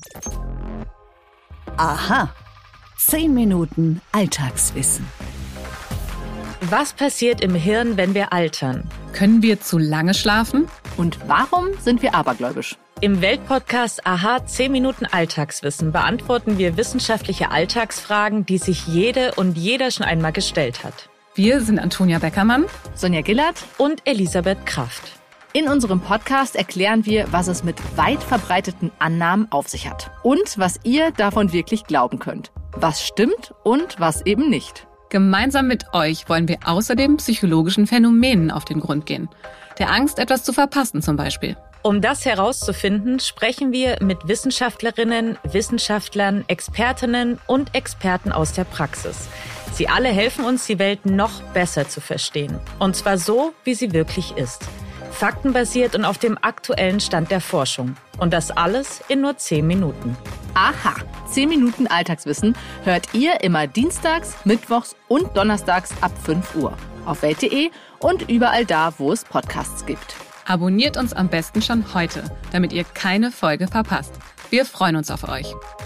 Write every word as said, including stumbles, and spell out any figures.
Aha, zehn Minuten Alltagswissen. Was passiert im Hirn, wenn wir altern? Können wir zu lange schlafen? Und warum sind wir abergläubisch? Im Weltpodcast Aha, zehn Minuten Alltagswissen beantworten wir wissenschaftliche Alltagsfragen, die sich jede und jeder schon einmal gestellt hat. Wir sind Antonia Beckermann, Sonja Gillert und Elisabeth Kraft. In unserem Podcast erklären wir, was es mit weit verbreiteten Annahmen auf sich hat und was ihr davon wirklich glauben könnt. Was stimmt und was eben nicht. Gemeinsam mit euch wollen wir außerdem psychologischen Phänomenen auf den Grund gehen. Der Angst, etwas zu verpassen zum Beispiel. Um das herauszufinden, sprechen wir mit Wissenschaftlerinnen, Wissenschaftlern, Expertinnen und Experten aus der Praxis. Sie alle helfen uns, die Welt noch besser zu verstehen. Und zwar so, wie sie wirklich ist. Faktenbasiert und auf dem aktuellen Stand der Forschung. Und das alles in nur zehn Minuten. Aha, zehn Minuten Alltagswissen hört ihr immer dienstags, mittwochs und donnerstags ab fünf Uhr. Auf welt punkt de und überall da, wo es Podcasts gibt. Abonniert uns am besten schon heute, damit ihr keine Folge verpasst. Wir freuen uns auf euch.